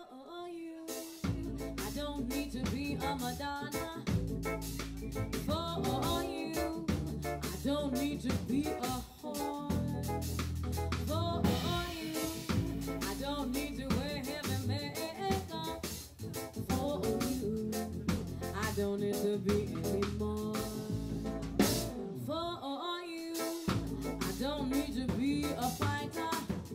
For you, I don't need to be a Madonna. For you, I don't need to be a whore. For you, I don't need to wear heavy makeup. For you, I don't need to be anymore. For you, I don't need to be a fighter.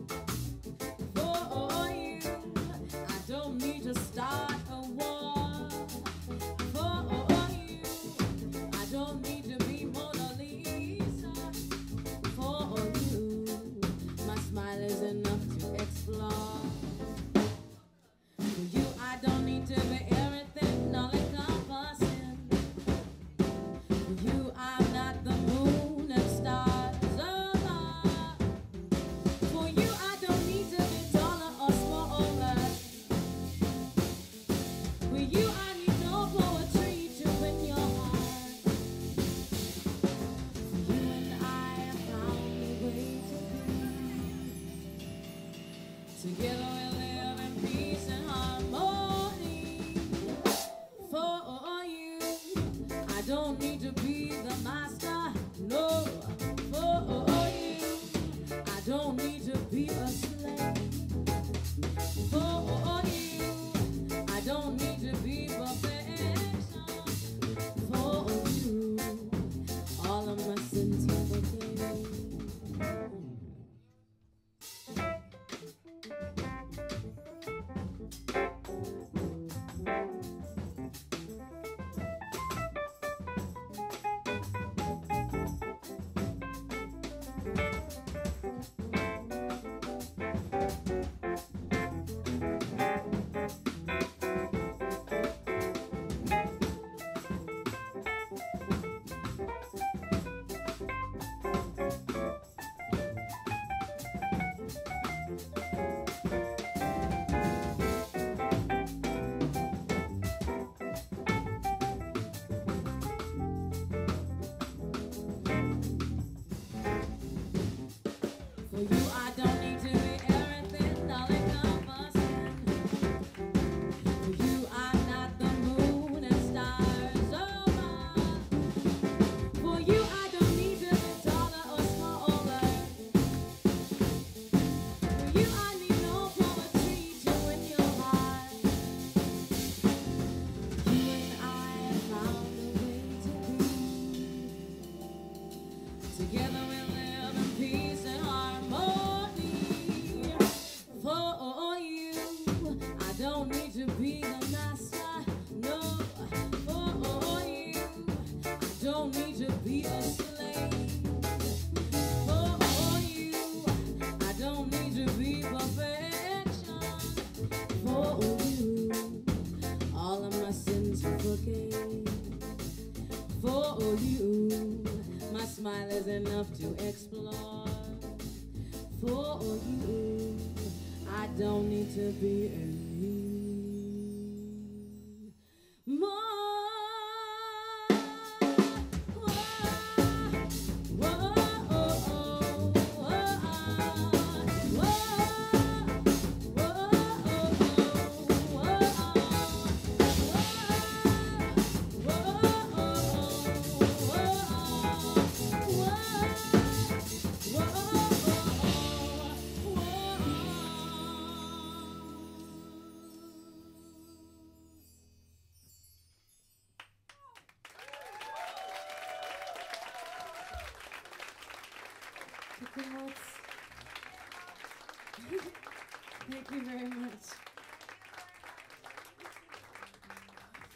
For you, I don't need to start a war. For you, I don't need to be Mona Lisa. For you, my smile is enough to explore. For you, I don't need to be everything, all encompassing. For you, I'm not the moon and stars above. For you, I don't need to be taller or smaller. For you, I need no poetry to win your heart. For you and I have found a way to be. Together we live in peace and harmony. For you, I don't need to be the master, no. For you, I don't need to be a slave. For you, I don't need to be perfection. For you, all of my sins you forgave. For you, I don't need to be everything, all encompassing. For you, I'm not the moon and stars above. For you, I don't need to be taller or smaller. For you, I need no poetry to win your heart. You and I have found a way to be. Together we live in peace and harmony. For you, I don't need to be the master, no. For you, I don't need to be a slave. For you, I don't need to be perfection. For you, all of my sins you forgave. For you, my smile is enough to explore. For you, I don't need to be more. Thank you very much.